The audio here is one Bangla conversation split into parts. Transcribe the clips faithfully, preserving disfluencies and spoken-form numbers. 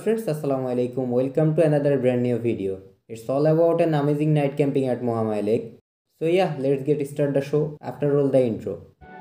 friends, assalamu alaikum. Welcome to another brand new video. It's all about an amazing night camping at Mohamaya Lake. So yeah, let's get started the show after all the intro.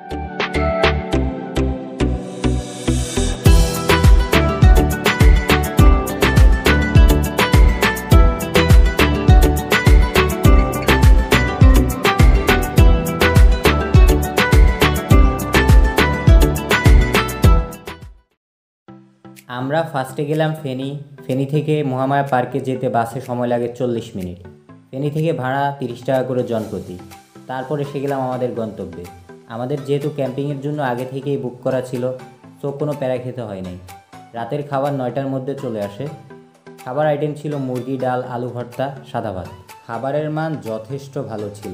আমরা ফার্স্টে গেলাম ফেনী ফেনী থেকে মহামায়া পার্কে যেতে বাসে সময় লাগে চল্লিশ মিনিট। ফেনী থেকে ভাড়া তিরিশ টাকা করে জনপ্রতি। তারপর এসে গেলাম আমাদের গন্তব্যে। আমাদের যেহেতু ক্যাম্পিংয়ের জন্য আগে থেকেই বুক করা ছিল, তো কোনো প্যারা খেতে হয় নাই। রাতের খাবার নয়টার মধ্যে চলে আসে। খাবার আইটেম ছিল মুরগি, ডাল, আলু ভর্তা, সাদা ভাত। খাবারের মান যথেষ্ট ভালো ছিল।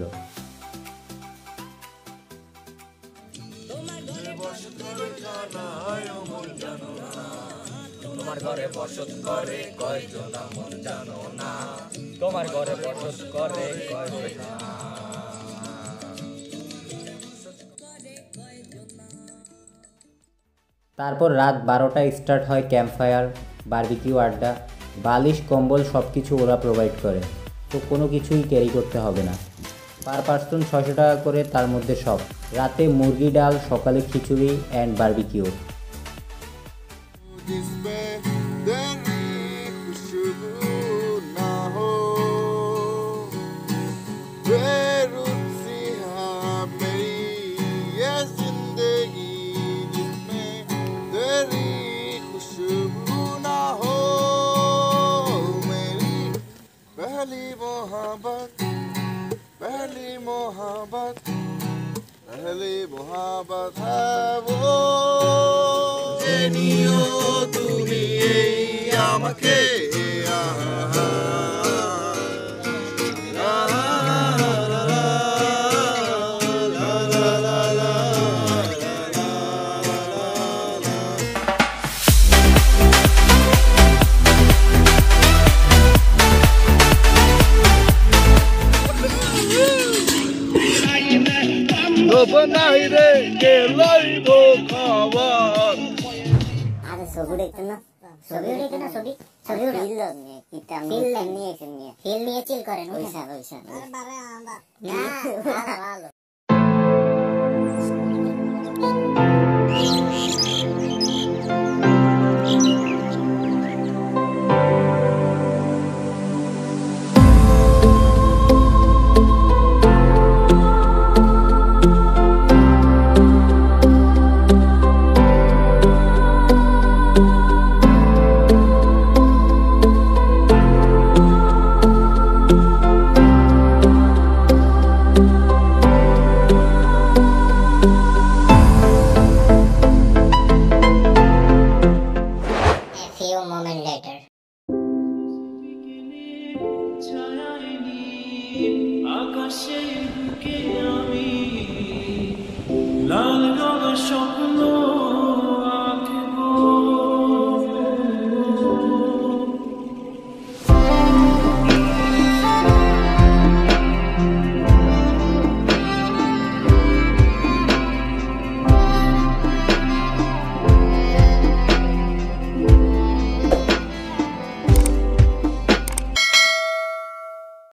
তোমার ঘরে বসত করে কয়জন মন জানো না, তোমার ঘরে বসত করে কয়জন। তারপর রাত বারোটায় স্টার্ট হয় ক্যাম্প ফায়ার, বারবিকিউ, আড্ডা। বালিশ, কম্বল সব কিছু ওরা প্রোভাইড করে, তো কোনো কিছুই ক্যারি করতে হবে না। পার পার্সন ছয়শো টাকা করে, তার মধ্যে সব। রাতে মুরগি, ডাল, সকালে খিচুড়ি অ্যান্ড বারবিকিউ। पहली मोहब्बत पहली मोहब्बत पहली मोहब्बत है वो जेनियो তুমি এই আমাকে बनाई रे के लइब खबर আরে ছবি দেখতে না ছবি দেখতে না ছবি ছবি রিল নিয়ে কিটা ফিল নিয়ে নিয়ে ফিল নিয়ে চিল করেন ওইসা ওইসা আরে বারে আমরা না ভালো